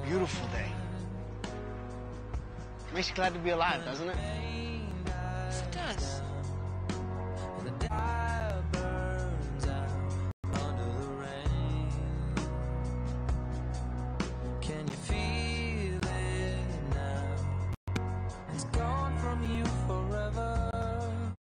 beautiful day. Makes you glad to be alive, doesn't it?